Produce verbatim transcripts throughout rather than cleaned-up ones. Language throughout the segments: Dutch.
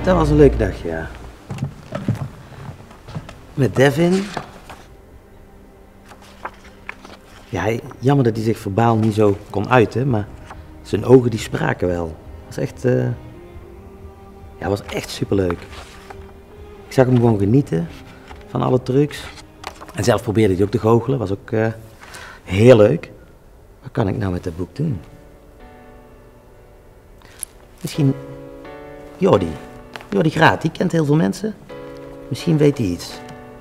Dat was een leuke dag, ja. Met Devin. Ja, jammer dat hij zich verbaal niet zo kon uiten, maar zijn ogen die spraken wel. Dat was echt, uh... ja, was echt superleuk. Ik zag hem gewoon genieten van alle trucs. En zelf probeerde hij ook te goochelen, was ook uh, heel leuk. Wat kan ik nou met dat boek doen? Misschien Jordi. Jordi Graat, die kent heel veel mensen. Misschien weet hij iets.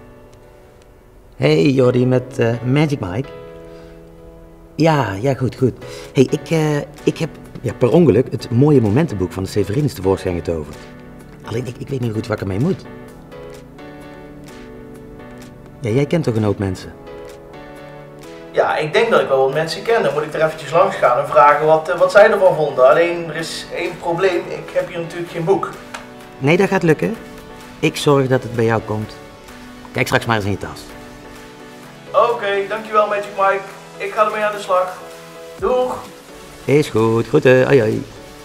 Hey Jordi, met uh, Magic Mike. Ja, ja, goed, goed. Hey, ik, uh, ik heb ja, per ongeluk het mooie momentenboek van de Severinus tevoorschijn getoverd. Alleen, ik, ik weet niet goed wat ik ermee moet. Ja, jij kent toch een hoop mensen? Ja, ik denk dat ik wel wat mensen ken. Dan moet ik er eventjes langs gaan en vragen wat, uh, wat zij ervan vonden. Alleen, er is één probleem. Ik heb hier natuurlijk geen boek. Nee, dat gaat lukken. Ik zorg dat het bij jou komt. Kijk straks maar eens in je tas. Oké, okay, dankjewel Magic Mike. Ik ga ermee aan de slag. Doeg! Is goed, groeten, ai ai.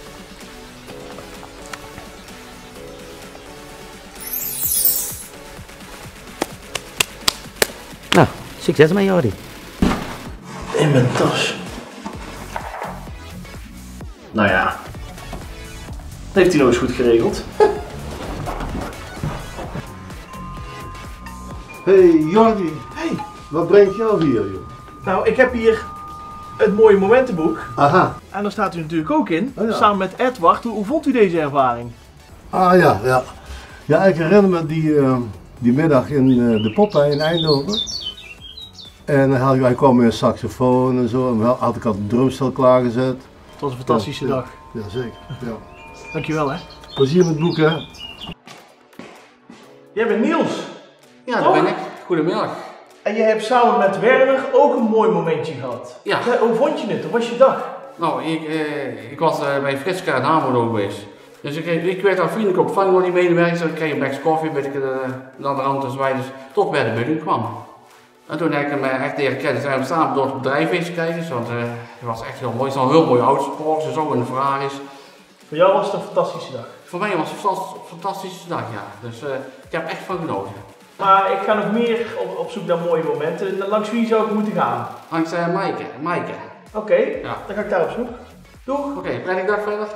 Nou, succes met Jordi. In mijn tas. Nou ja. Dat heeft hij nog eens goed geregeld. Hey Jordi. Hey. Wat brengt jou hier, joh? Nou, ik heb hier het mooie momentenboek. Aha. En daar staat u natuurlijk ook in, oh, ja. samen met Edward. Hoe, hoe vond u deze ervaring? Ah ja, ja. Ja, ik herinner me die, uh, die middag in uh, de Popeye in Eindhoven. En hij, hij kwam met een saxofoon en zo. En wel, had ik al een drumstel klaargezet. Het was een fantastische ja, dag. Ja, ja zeker. Ja. Dankjewel hè. Plezier met het boek hè. Jij bent Niels. Ja, dat ben ik. Goedemiddag. En je hebt samen met Werner ook een mooi momentje gehad. Ja. Hoe vond je het? Hoe was je dag? Nou, ik, eh, ik was uh, bij Fritska in Hamerlo geweest. Dus ik, ik werd daar vriendelijk ontvangen door die medewerkers. Ik kreeg een bekje koffie, weet ik, uh, naar de rand dus wij dus tot bij de budding kwam. En toen heb ik hem uh, echt leren kennen. Zijn we samen door het bedrijf eens gekeken. Want uh, het was echt heel mooi. Het is al een heel mooi autosport, dus ook een Ferraris. Voor jou was het een fantastische dag? Voor mij was het een fantastische dag, ja. Dus uh, ik heb echt van genoten. Maar ik ga nog meer op, op zoek naar mooie momenten. Langs wie zou ik moeten gaan? Langs uh, Maaike. Maaike. Oké, okay, ja. Dan ga ik daar op zoek. Doeg! Oké, okay, prettige dag verder.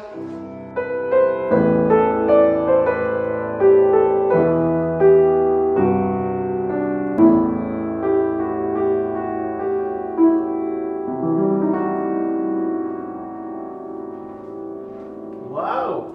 Wauw!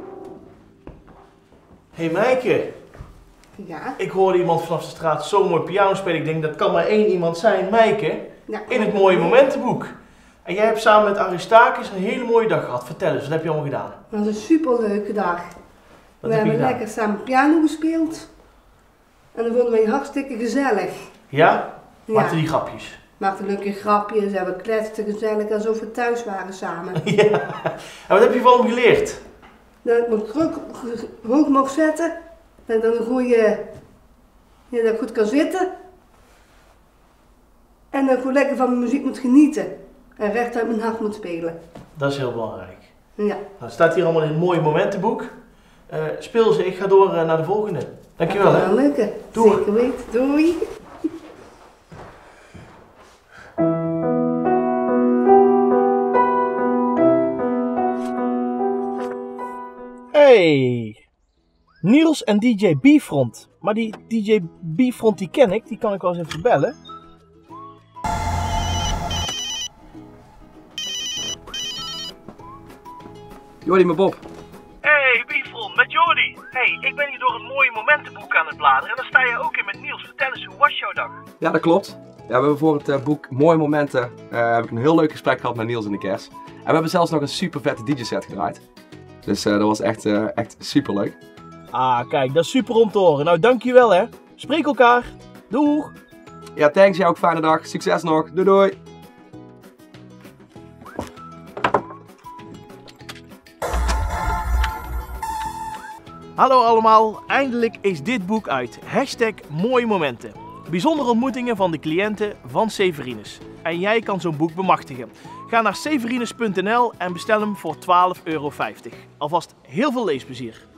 Hey Maaike. Ja? Ik hoorde iemand vanaf de straat zo mooi piano spelen. Ik denk dat kan maar één iemand zijn, Maaike. Ja, in het mooie momentenboek. En jij hebt samen met Aristakis een hele mooie dag gehad. Vertel eens, wat heb je allemaal gedaan? Dat was een superleuke dag. Wat we heb je hebben gedaan? lekker samen piano gespeeld. En dat vonden wij hartstikke gezellig. Ja? Ja. Maakten die grapjes? Maakten leuke grapjes en we kletsten gezellig alsof we thuis waren samen. Ja. En wat heb je van hem geleerd? Dat ik mijn kruk hoog mag zetten. Dat ik dan een goede, ja, dat ik goed kan zitten. En dat ik gewoon lekker van mijn muziek moet genieten. En recht uit mijn hart moet spelen. Dat is heel belangrijk. Ja. Nou, het staat hier allemaal in het mooie momentenboek. Uh, speel ze, ik ga door uh, naar de volgende. Dankjewel hè. Ja, leuke. Doei. Zeker weten. Doei. Hey! Niels en D J B-Front. Maar die D J B-Front die ken ik, die kan ik wel eens even bellen. Jordi met Bob. Hey B-Front, met Jordi. Hey, ik ben hier door het mooie momentenboek aan het bladeren en daar sta je ook in met Niels. Vertel eens, hoe was jouw dag? Ja, dat klopt. Ja, we hebben voor het uh, boek Mooie Momenten uh, heb ik een heel leuk gesprek gehad met Niels in de kerst. En we hebben zelfs nog een super vette D J set gedraaid. Dus uh, dat was echt, uh, echt super leuk. Ah, kijk, dat is super om te horen. Nou, dankjewel hè. Spreek elkaar. Doeg! Ja, thanks. Jij ook fijne dag. Succes nog. Doei doei! Hallo allemaal, eindelijk is dit boek uit. Hashtag Mooie Momenten. Bijzondere ontmoetingen van de cliënten van Severinus. En jij kan zo'n boek bemachtigen. Ga naar severinus punt n l en bestel hem voor twaalf euro vijftig. Alvast heel veel leesplezier.